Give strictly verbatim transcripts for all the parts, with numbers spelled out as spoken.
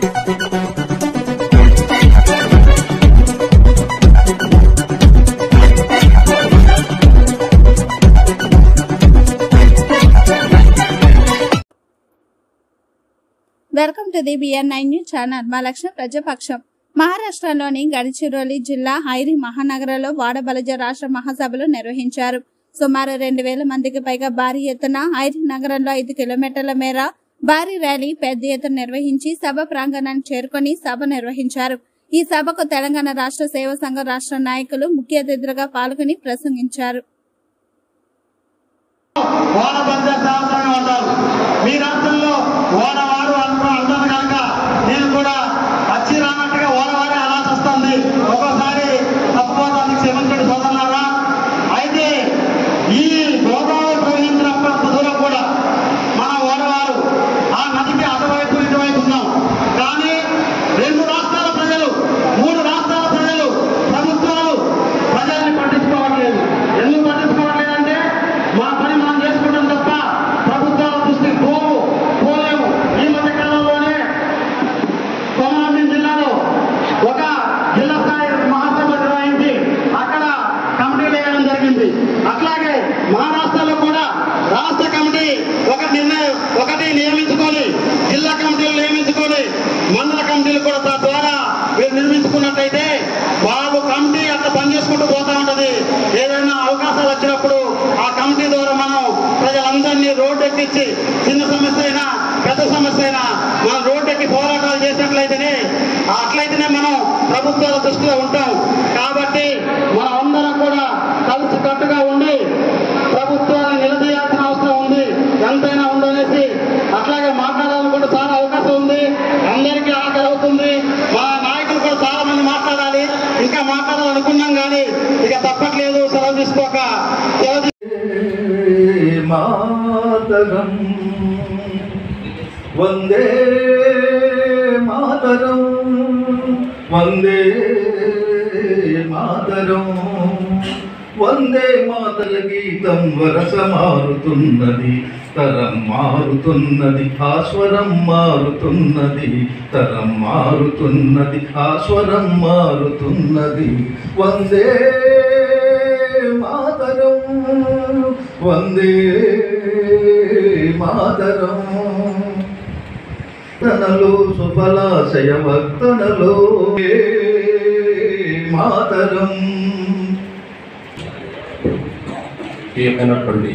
Welcome to the BN nine news channel. మా లక్ష్యం ప్రజాపక్షం. మహారాష్ట్రలోని గడిచిరోలి జిల్లా హైరీ మహానగరంలో వాడబలజ రాష్ట్ర మహాసభలు నిర్వహించారు. సుమారు రెండు వేల మందికి పైగా భారీ ఎత్తున హైరీ నగరంలో ఐదు కిలోమీటర్ల మేర భారీ ర్యాలీ పెద్ద ఎత్తున నిర్వహించి సభ ప్రాంగణానికి చేరుకుని సభ నిర్వహించారు. ఈ సభకు తెలంగాణ రాష్ట్ర సేవా సంఘ రాష్ట్ర నాయకులు ముఖ్య అతిథులుగా పాల్గొని ప్రసంగించారు. నేను కూడా వచ్చి రానట్టుగా ఓడవాడే అలాంటి వస్తుంది. ఒక్కోసారి తప్పుకోవడానికి క్షమించండి సోదరులారా. అయితే ఈ గోదావరి ప్రవహించినప్పుడు దూరం కూడా మన ఓడవారు ఆ నదికి అటువైపు ఇటువైపు ఉన్నాం. కానీ రెండు రాష్ట్రాల ప్రజలు, మూడు రాష్ట్రాల ప్రజలు, ప్రభుత్వాలు ప్రజల్ని పట్టించుకోవట్లేదు. ఎందుకు పట్టించుకోవట్లేదంటే మన పని మనం చేసుకుంటాం తప్ప ప్రభుత్వాల దృష్టికి పోవు పోలేము. ఈ మధ్య కాలంలోనే కొమరంభీం జిల్లాలో ఒక జిల్లా స్థాయి మహాసభ నిర్వహించి అక్కడ కమిటీలు వేయడం జరిగింది. అట్లాగే మహారాష్ట్రలో కూడా రాష్ట్ర కమిటీ ఒక నిర్ణయం ఒకటి నియమించుకొని జిల్లా కమిటీలు నియమించుకొని మండల కమిటీలు కూడా తద్వారా మీరు నిర్మించుకున్నట్టయితే వాళ్ళు కమిటీ అట్లా పనిచేసుకుంటూ పోతా ఉంటది. ఏదైనా అవకాశాలు వచ్చినప్పుడు ఆ కమిటీ ద్వారా మనం ప్రజలందరినీ రోడ్డు ఎక్కించి చిన్న సమస్య అయినా పెద్ద సమస్య అయినా మనం రోడ్డు ఎక్కి పోరాటాలు చేసినట్లయితేనే అట్లయితేనే మనం ప్రభుత్వాల దృష్టిలో ఉంటాం. కాబట్టి మనం అందరం కూడా కలిసి కట్టుగా ఉండి ప్రభుత్వాన్ని నిలదీయాల్సిన అవసరం ఉంది. ఎంతైనా ఉందనేసి అట్లాగే మాట్లాడాలని కూడా చాలా అవకాశం ఉంది. అందరికీ ఆకలి అవుతుంది. మా నాయకులు కూడా చాలా మంది మాట్లాడాలి, ఇంకా మాట్లాడాలనుకున్నాం కానీ ఇక తప్పట్లేదు. సెలవు తీసుకోక మాతరం వందే మాతరం వందే మాతరం వందే మాతర గీతం వరస మారుతున్నది, తరం మారుతున్నది, ఆస్వరం మారుతున్నది, తరం మారుతున్నది, ఆస్వరం మారుతున్నది. వందే మాతరం వందే మాతరం తనలో సుఫలాశయ భక్తనలో మాతరం. ఏమైనటువంటి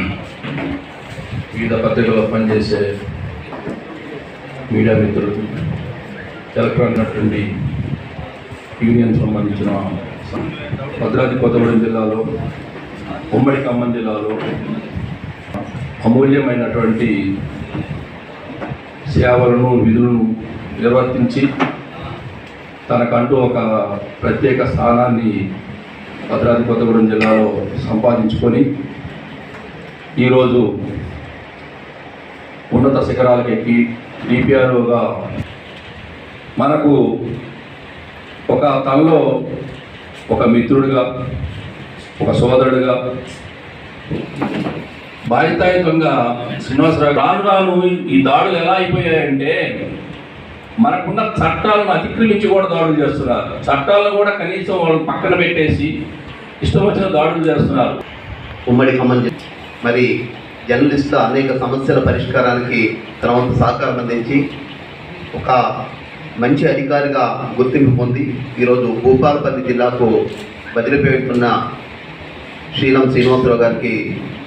వివిధ పత్రికల్లో పనిచేసే మీడియా మిత్రులు, ఎలక్ట్రానిక్ యూనియన్ సంబంధించిన భద్రాద్రి కొత్తగూడెం జిల్లాలో, ఉమ్మడి ఖమ్మం జిల్లాలో అమూల్యమైనటువంటి సేవలను విధులను నిర్వర్తించి తనకంటూ ఒక ప్రత్యేక స్థానాన్ని భద్రాద్రి కొత్తగూడెం జిల్లాలో సంపాదించుకొని ఈరోజు ఉన్నత శిఖరాలకు ఎక్కి డిపిఆర్ఓగా మనకు ఒక తనలో ఒక మిత్రుడిగా, ఒక సోదరుడిగా, బాధ్యతాయుతంగా శ్రీనివాసరావు రాను రాను ఈ దాడులు ఎలా అయిపోయాయంటే మనకున్న చట్టాలను అతిక్రమించి కూడా దాడులు చేస్తున్నారు. చట్టాలను కూడా కనీసం వాళ్ళు పక్కన పెట్టేసి ఇష్టం వచ్చిన దాడులు చేస్తున్నారు. ఉమ్మడి ఖమ్మం మరి జర్నలిస్టుల అనేక సమస్యల పరిష్కారానికి తన వంతు సహకారం అందించి ఒక మంచి అధికారిగా గుర్తింపు పొంది ఈరోజు భూపాలపల్లి జిల్లాకు బదిలీపై ఉన్న శ్రీలం శ్రీనివాసరావు గారికి